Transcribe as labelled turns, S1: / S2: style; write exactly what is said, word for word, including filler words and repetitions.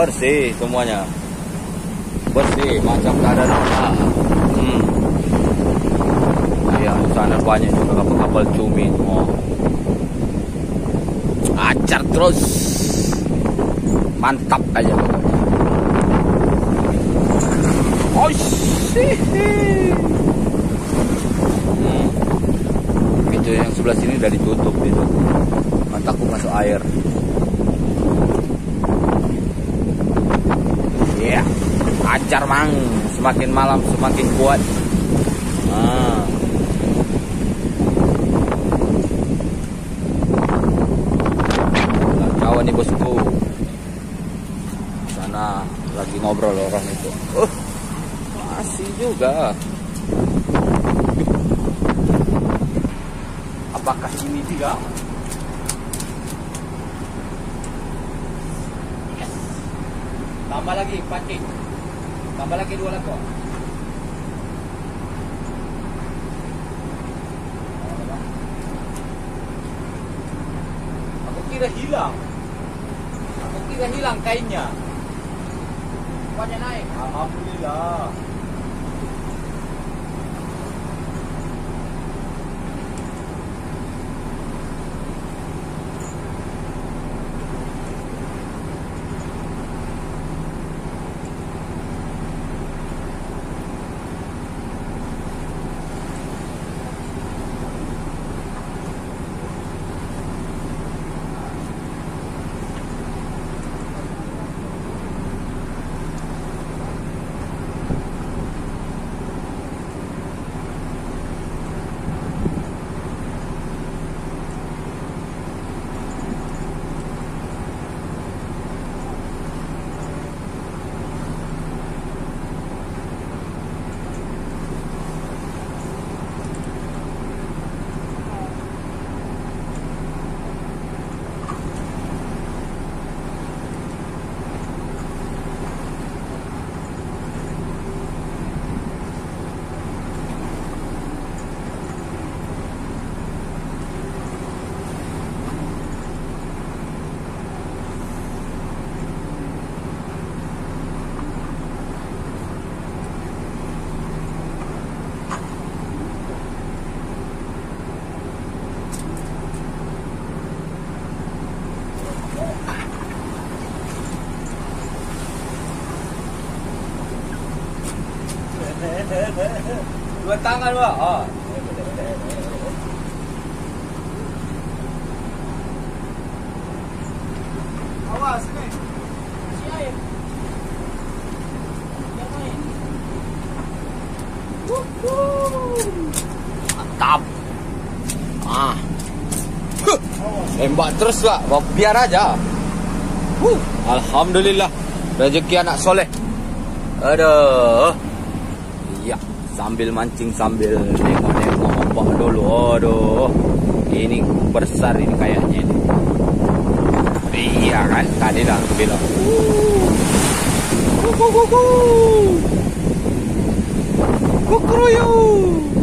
S1: bersih semuanya. Bersih macam keadaan normal. Hmm. Ya, sana banyak juga kapal-kapal cumi. Oh. Acar terus. Mantap aja pokoknya. Oh, hmm. Pintu yang sebelah sini udah ditutup itu. Takut masuk air. Ya, yeah. Acar mang. Semakin malam semakin kuat. Nah. Kawan nih bosku. Sana lagi ngobrol orang itu. Uh, masih juga. Apakah ini tiga? Tambah lagi pancing. Tambah lagi dua lako. Aku kira hilang. Aku kira hilang kainnya. Rupanya naik. Alhamdulillah. Dua tangan, Pak. Oh. Awas nih. Si air. Yang main. Mantap. Ah. Huh. Tembak terus lah. Biar aja. Huh. Alhamdulillah. Rezeki anak soleh. Aduh. Iya. Sambil mancing sambil nengok-nengok ombak dulu. Aduh. Ini besar ini kayaknya ini. Iya kan? Tadi lah aku bilang. Kukuruyu.